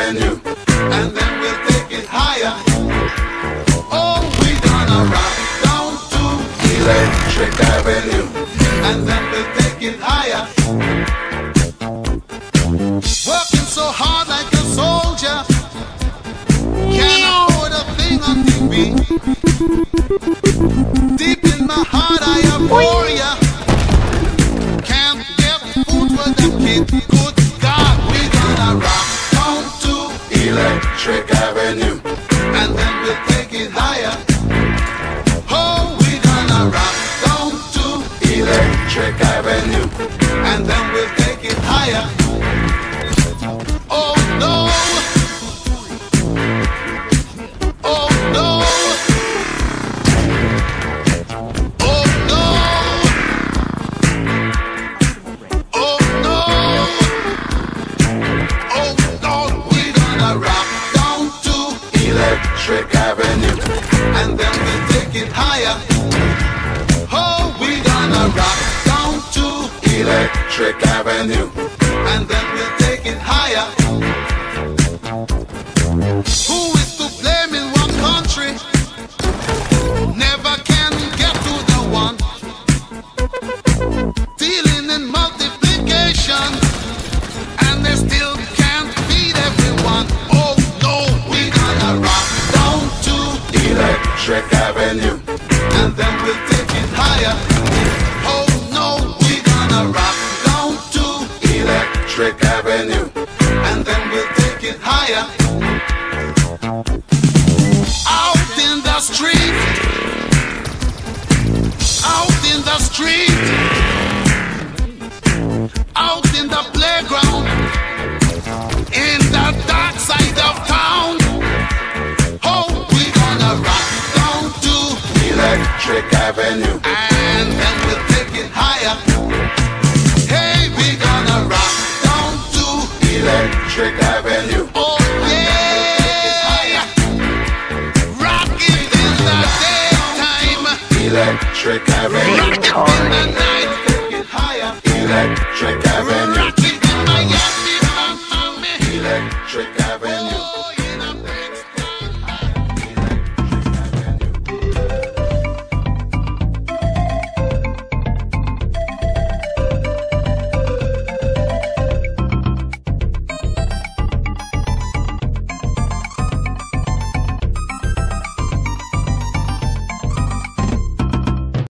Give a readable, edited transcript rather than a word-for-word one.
Avenue, and then we'll take it higher. Oh, we're gonna rock down to Electric Avenue, and then we'll take it higher. Working so hard like a soldier, can't afford a thing on TV. Deep in my heart I abhor ya. Can't get food for the kid. Good God, we're gonna rock down to Electric Avenue, and then we'll take it higher. Oh, we're gonna rock down to Electric Avenue, and then we'll take it higher. Oh no! Oh no! Oh no! Oh no! Oh no! We're gonna rock down to Electric Avenue, and then we'll take it higher. Oh, we're gonna rock down to Electric Avenue, and then we'll take it higher. Who is to blame in one country? Never can get to the one. Dealing in multiplication, and they still can't feed everyone. Oh no, we're gonna rock down to Electric Avenue, and then we'll take it higher. Oh no, we're gonna rock down to Electric Avenue, and then we'll take it higher. Out in the street, out in the street, out in the playground, in the dark side of town. Oh, we're gonna rock down to Electric Avenue, and then we'll take it higher. Hey, we're gonna rock down to Electric Avenue. Oh yeah, rock it in the daytime, Electric Avenue. Rock it in the night, take it higher, Electric Avenue. Rock it in Miami, Electric Avenue. Oh, yeah.